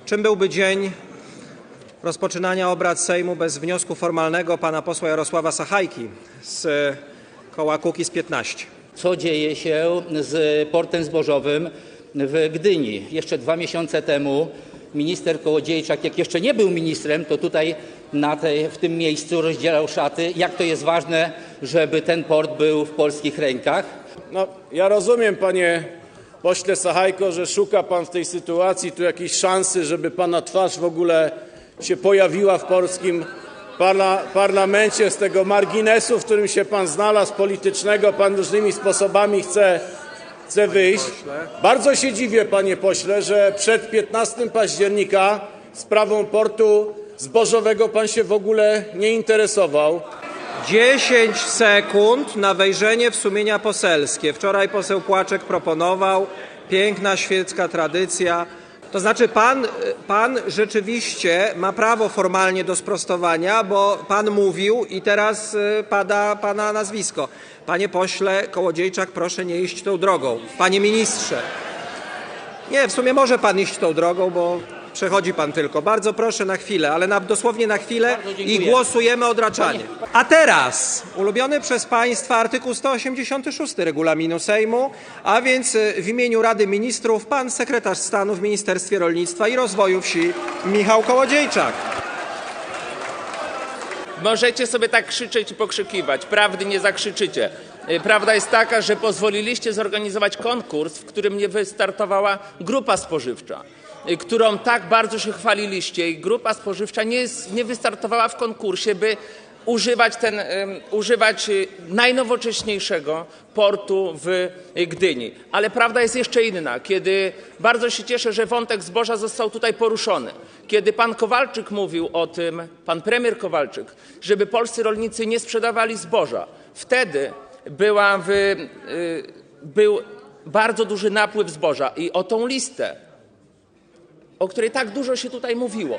Czym byłby dzień rozpoczynania obrad Sejmu bez wniosku formalnego pana posła Jarosława Sachajki z koła Kukiz’15? Co dzieje się z portem zbożowym w Gdyni? Jeszcze 2 miesiące temu minister Kołodziejczak, jak jeszcze nie był ministrem, to tutaj w tym miejscu rozdzielał szaty, jak to jest ważne, żeby ten port był w polskich rękach. No, ja rozumiem, panie pośle Sachajko, że szuka pan w tej sytuacji tu jakiejś szansy, żeby pana twarz w ogóle się pojawiła w polskim parlamencie. Z tego marginesu, w którym się pan znalazł, politycznego, pan różnymi sposobami chce wyjść. Bardzo się dziwię, panie pośle, że przed 15 października sprawą portu zbożowego pan się w ogóle nie interesował. 10 sekund na wejrzenie w sumienia poselskie. Wczoraj poseł Płaczek proponował, piękna świecka tradycja. To znaczy pan rzeczywiście ma prawo formalnie do sprostowania, bo pan mówił i teraz pada pana nazwisko. Panie pośle Kołodziejczak, proszę nie iść tą drogą. Panie ministrze. Nie, w sumie może pan iść tą drogą, bo przechodzi pan tylko. Bardzo proszę na chwilę, ale dosłownie na chwilę i głosujemy odraczanie. A teraz ulubiony przez państwa artykuł 186 regulaminu Sejmu, a więc w imieniu Rady Ministrów pan sekretarz stanu w Ministerstwie Rolnictwa i Rozwoju Wsi Michał Kołodziejczak. Możecie sobie tak krzyczeć i pokrzykiwać, prawdy nie zakrzyczycie. Prawda jest taka, że pozwoliliście zorganizować konkurs, w którym nie wystartowała grupa spożywcza, którą tak bardzo się chwaliliście, i grupa spożywcza nie wystartowała w konkursie, by używać najnowocześniejszego portu w Gdyni. Ale prawda jest jeszcze inna, kiedy bardzo się cieszę, że wątek zboża został tutaj poruszony. Kiedy pan Kowalczyk mówił o tym, pan premier Kowalczyk, żeby polscy rolnicy nie sprzedawali zboża, wtedy był bardzo duży napływ zboża i o tą listę, o której tak dużo się tutaj mówiło.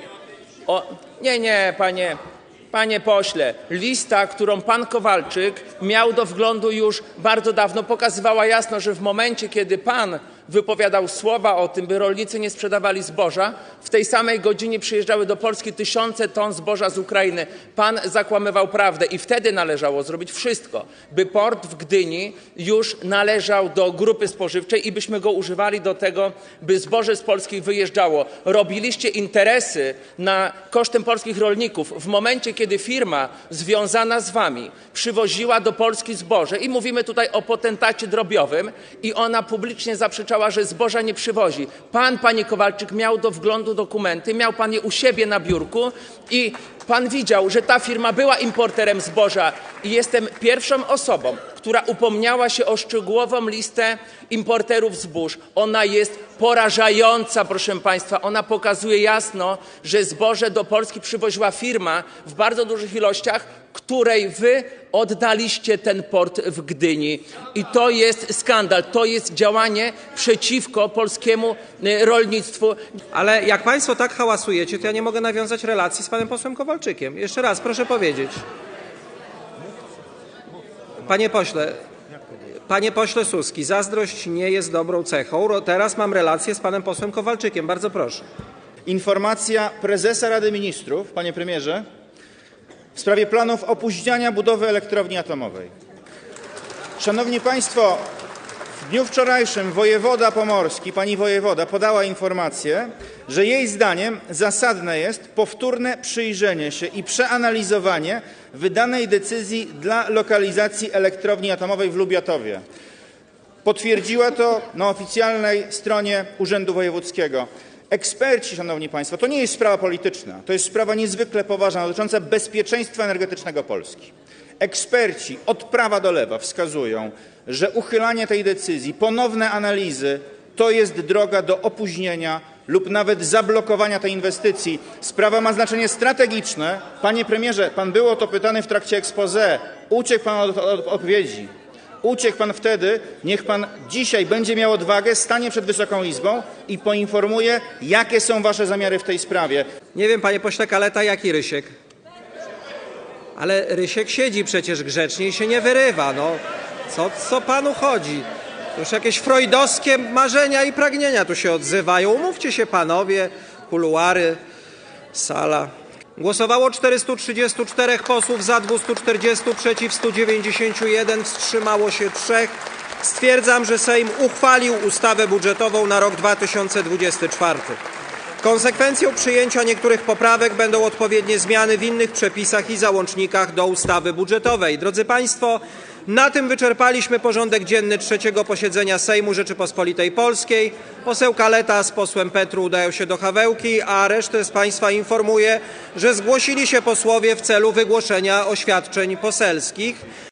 Panie pośle, lista, którą pan Kowalczyk miał do wglądu już bardzo dawno, pokazywała jasno, że w momencie, kiedy pan wypowiadał słowa o tym, by rolnicy nie sprzedawali zboża, w tej samej godzinie przyjeżdżały do Polski tysiące ton zboża z Ukrainy. Pan zakłamywał prawdę i wtedy należało zrobić wszystko, by port w Gdyni już należał do grupy spożywczej i byśmy go używali do tego, by zboże z Polski wyjeżdżało. Robiliście interesy kosztem polskich rolników w momencie, kiedy firma związana z wami przywoziła do Polski zboże, i mówimy tutaj o potentacie drobiowym, i ona publicznie zaprzeczała, że zboża nie przywozi. Pan, panie Kowalczyk, miał do wglądu dokumenty, miał pan je u siebie na biurku i pan widział, że ta firma była importerem zboża, i jestem pierwszą osobą, która upomniała się o szczegółową listę importerów zbóż. Ona jest porażająca, proszę państwa. Ona pokazuje jasno, że zboże do Polski przywoziła firma w bardzo dużych ilościach, której wy oddaliście ten port w Gdyni. I to jest skandal. To jest działanie przeciwko polskiemu rolnictwu. Ale jak państwo tak hałasujecie, to ja nie mogę nawiązać relacji z panem posłem Kowalczykiem. Jeszcze raz, proszę powiedzieć. Panie pośle Suski, zazdrość nie jest dobrą cechą. Teraz mam relację z panem posłem Kowalczykiem. Bardzo proszę. Informacja prezesa Rady Ministrów, panie premierze, w sprawie planów opóźniania budowy elektrowni atomowej. Szanowni państwo, w dniu wczorajszym wojewoda pomorski, pani wojewoda, podała informację, że jej zdaniem zasadne jest powtórne przyjrzenie się i przeanalizowanie wydanej decyzji dla lokalizacji elektrowni atomowej w Lubiatowie. Potwierdziła to na oficjalnej stronie Urzędu Wojewódzkiego. Eksperci, szanowni państwo, to nie jest sprawa polityczna, to jest sprawa niezwykle poważna, dotycząca bezpieczeństwa energetycznego Polski. Eksperci od prawa do lewa wskazują, że uchylanie tej decyzji, ponowne analizy to jest droga do opóźnienia lub nawet zablokowania tej inwestycji. Sprawa ma znaczenie strategiczne. Panie premierze, pan był o to pytany w trakcie exposé. Uciekł pan od odpowiedzi. Uciekł pan wtedy. Niech pan dzisiaj będzie miał odwagę, stanie przed Wysoką Izbą i poinformuje, jakie są wasze zamiary w tej sprawie. Nie wiem, panie pośle Kaleta, jaki Rysiek? Ale Rysiek siedzi przecież grzecznie i się nie wyrywa. No, co panu chodzi? Już jakieś freudowskie marzenia i pragnienia tu się odzywają. Umówcie się panowie, kuluary, sala. Głosowało 434 posłów, za 240, przeciw 191, wstrzymało się 3. Stwierdzam, że Sejm uchwalił ustawę budżetową na rok 2024. Konsekwencją przyjęcia niektórych poprawek będą odpowiednie zmiany w innych przepisach i załącznikach do ustawy budżetowej. Drodzy Państwo, na tym wyczerpaliśmy porządek dzienny 3. posiedzenia Sejmu Rzeczypospolitej Polskiej. Poseł Kaleta z posłem Petru udają się do Hawełki, a resztę z Państwa informuję, że zgłosili się posłowie w celu wygłoszenia oświadczeń poselskich.